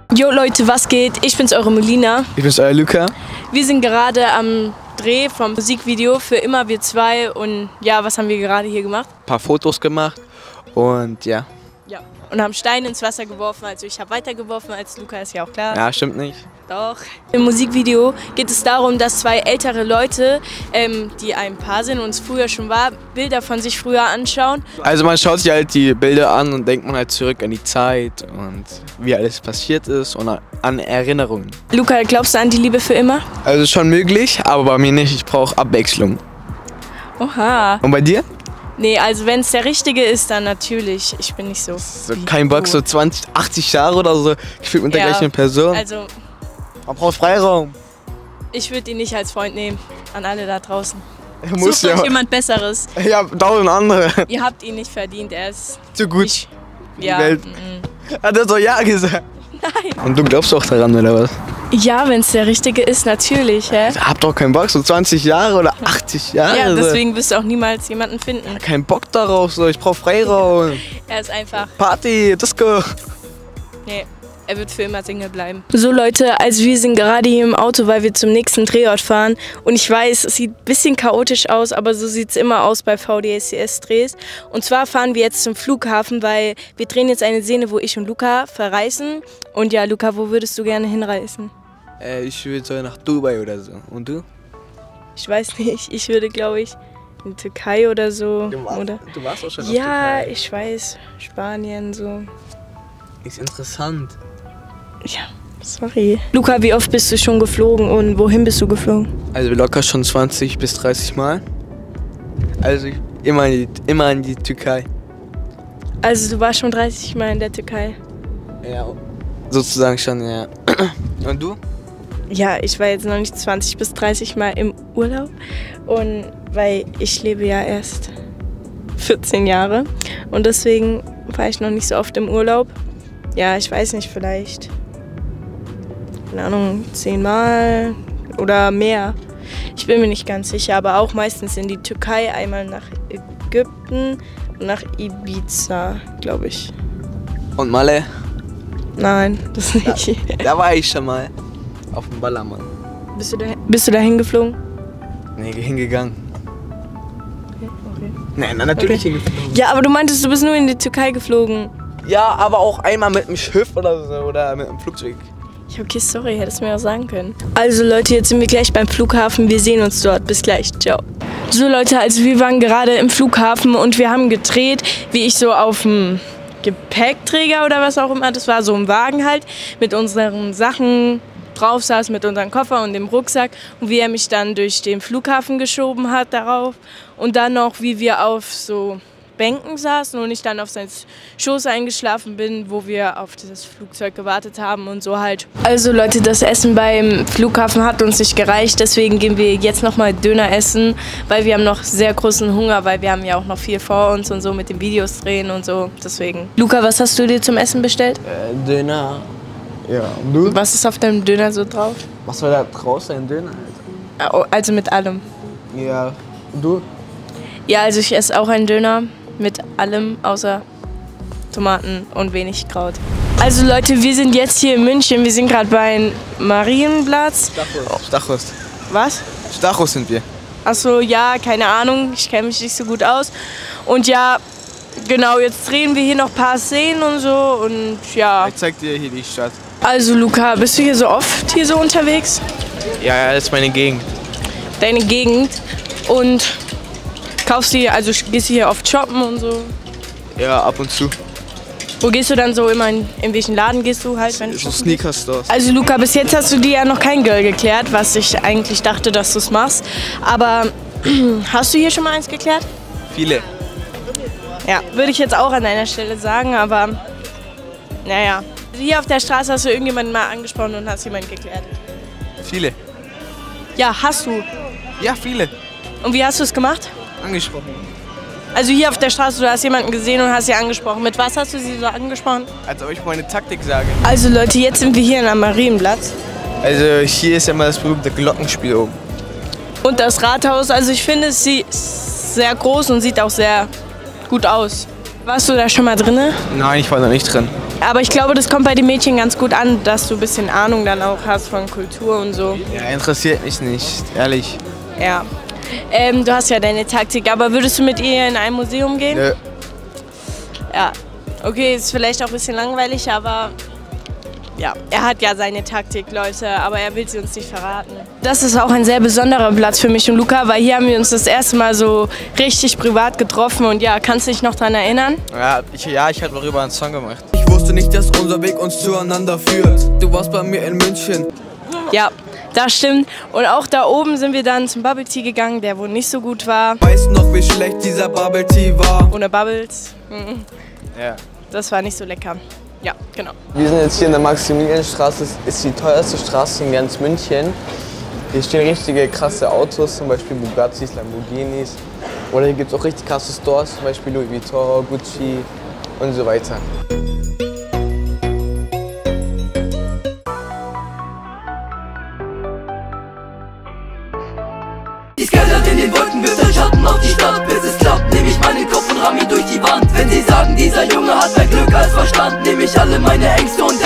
Jo Leute, was geht? Ich bin's, eure Molina. Ich bin's, euer Luca. Wir sind gerade am Dreh vom Musikvideo für Immer wir zwei und ja, was haben wir gerade hier gemacht? Ein paar Fotos gemacht und ja. Ja. Und haben Steine ins Wasser geworfen, also ich habe weitergeworfen als Luca, ist ja auch klar. Ja, stimmt nicht. Doch. Im Musikvideo geht es darum, dass zwei ältere Leute, die ein Paar sind und es früher schon war, Bilder von sich früher anschauen. Also man schaut sich halt die Bilder an und denkt man halt zurück an die Zeit und wie alles passiert ist und an Erinnerungen. Luca, glaubst du an die Liebe für immer? Also schon möglich, aber bei mir nicht. Ich brauche Abwechslung. Oha. Und bei dir? Nee, also wenn es der Richtige ist, dann natürlich. Ich bin nicht so. Kein Bock, so 20, 80 Jahre oder so. Ich fühle mit der gleichen Person. Also, man braucht Freiraum. Ich würde ihn nicht als Freund nehmen. An alle da draußen. Muss Sucht ja euch jemand Besseres. Ja, 1000 andere. Ihr habt ihn nicht verdient, er ist zu gut. Nicht, ja. Welt. Hat er so ja gesagt? Nein. Und du glaubst auch daran, oder was? Ja, wenn es der Richtige ist, natürlich. Hä? Hab doch keinen Bock, so 20 Jahre oder 80 Jahre. Ja, deswegen wirst du auch niemals jemanden finden. Kein Bock darauf, so. Ich brauch Freiraum. Er ist einfach. Party, Disco. Nee, er wird für immer Single bleiben. So Leute, also wir sind gerade hier im Auto, weil wir zum nächsten Drehort fahren. Und ich weiß, es sieht ein bisschen chaotisch aus, aber so sieht es immer aus bei VDSCS-Drehs. Und zwar fahren wir jetzt zum Flughafen, weil wir drehen jetzt eine Szene, wo ich und Luca verreisen. Und ja, Luca, wo würdest du gerne hinreisen? Ich würde so nach Dubai oder so. Und du? Ich weiß nicht, ich würde, glaube ich, in die Türkei oder so. Du warst auch schon auf Ja, Türkei. ich weiß, Spanien so. Ist interessant. Ja, sorry. Luca, wie oft bist du schon geflogen und wohin bist du geflogen? Also locker schon 20 bis 30 Mal. Also immer in die Türkei. Also du warst schon 30 Mal in der Türkei? Ja, sozusagen schon, ja. Und du? Ja, ich war jetzt noch nicht 20 bis 30 Mal im Urlaub. Und weil ich lebe ja erst 14 Jahre. Und deswegen war ich noch nicht so oft im Urlaub. Ja, ich weiß nicht, vielleicht, keine Ahnung, 10 Mal oder mehr. Ich bin mir nicht ganz sicher, aber auch meistens in die Türkei, einmal nach Ägypten und nach Ibiza, glaube ich. Und Malle? Nein, das nicht. Da war ich schon mal. Auf dem Ballermann. Bist du da hingeflogen? Nee, hingegangen. Okay. Nein, natürlich hingeflogen. Ja, aber du meintest, du bist nur in die Türkei geflogen. Ja, aber auch einmal mit dem Schiff oder so oder mit dem Flugzeug. Ja, okay, sorry, hättest du mir auch sagen können. Also Leute, jetzt sind wir gleich beim Flughafen. Wir sehen uns dort. Bis gleich. Ciao. So Leute, also wir waren gerade im Flughafen und wir haben gedreht, wie ich so auf dem Gepäckträger oder was auch immer, das war so ein Wagen halt, mit unseren Sachen drauf saß, mit unserem Koffer und dem Rucksack und wie er mich dann durch den Flughafen geschoben hat darauf und dann noch, wie wir auf so Bänken saßen und ich dann auf seinen Schoß eingeschlafen bin, wo wir auf das Flugzeug gewartet haben und so halt. Also Leute, das Essen beim Flughafen hat uns nicht gereicht, deswegen gehen wir jetzt nochmal Döner essen, weil wir haben noch sehr großen Hunger, weil wir haben ja auch noch viel vor uns und so mit den Videos drehen und so, deswegen. Luca, was hast du dir zum Essen bestellt? Döner. Ja, und du? Was ist auf deinem Döner so drauf? Was war da draußen, ein Döner? Also mit allem. Ja, und du? Ja, also ich esse auch einen Döner mit allem außer Tomaten und wenig Kraut. Also Leute, wir sind jetzt hier in München. Wir sind gerade bei Marienplatz. Stachus. Was? Stachus sind wir. Achso, ja, keine Ahnung. Ich kenne mich nicht so gut aus. Und ja, genau, jetzt drehen wir hier noch ein paar Szenen und so. Und ja. Ich zeig dir hier die Stadt. Also Luca, bist du hier so oft hier so unterwegs? Ja, das ist meine Gegend. Deine Gegend. Und kaufst du hier, also gehst du hier oft shoppen und so? Ja, ab und zu. Wo gehst du dann so immer in welchen Laden gehst du halt? Wenn So Sneaker-Stores. Also Luca, bis jetzt hast du dir ja noch kein Girl geklärt, was ich eigentlich dachte, dass du es machst. Aber hast du hier schon mal eins geklärt? Viele. Ja, würde ich jetzt auch an deiner Stelle sagen, aber naja. Hier auf der Straße hast du irgendjemanden mal angesprochen und hast jemanden geklärt. Viele. Ja, hast du. Ja, viele. Und wie hast du es gemacht? Angesprochen. Also hier auf der Straße, du hast jemanden gesehen und hast sie angesprochen. Mit was hast du sie so angesprochen? Als ob ich meine Taktik sage. Also Leute, jetzt sind wir hier am Marienplatz. Also hier ist ja mal das berühmte Glockenspiel oben. Und das Rathaus, also ich finde es sehr groß und sieht auch sehr gut aus. Warst du da schon mal drin? Nein, ich war da nicht drin. Aber ich glaube, das kommt bei den Mädchen ganz gut an, dass du ein bisschen Ahnung dann auch hast von Kultur und so. Ja, interessiert mich nicht, ehrlich. Ja. Du hast ja deine Taktik, aber würdest du mit ihr in ein Museum gehen? Nö. Ja. Okay, ist vielleicht auch ein bisschen langweilig, aber ja, er hat ja seine Taktik, Leute, aber er will sie uns nicht verraten. Das ist auch ein sehr besonderer Platz für mich und Luca, weil hier haben wir uns das erste Mal so richtig privat getroffen und ja, kannst du dich noch daran erinnern? Ja, ich habe darüber einen Song gemacht. Ich wusste nicht, dass unser Weg uns zueinander führt. Du warst bei mir in München. Ja, das stimmt. Und auch da oben sind wir dann zum Bubble Tea gegangen, der wohl nicht so gut war. Weißt du noch, wie schlecht dieser Bubble Tea war? Ohne Bubbles. Ja. Das war nicht so lecker. Ja, genau. Wir sind jetzt hier in der Maximilianstraße, das ist die teuerste Straße in ganz München. Hier stehen richtige krasse Autos, zum Beispiel Bugattis, Lamborghinis. Oder hier gibt es auch richtig krasse Stores, zum Beispiel Louis Vuitton, Gucci und so weiter. Die Skyline in den Wolken wirft ein Schatten auf die Stadt. Bis es klappt, nehm ich meinen Kopf und ramm ihn durch die Wand. Wenn sie sagen, dieser Junge hat mehr Glück als Verstand, nehm ich alle meine Ängste und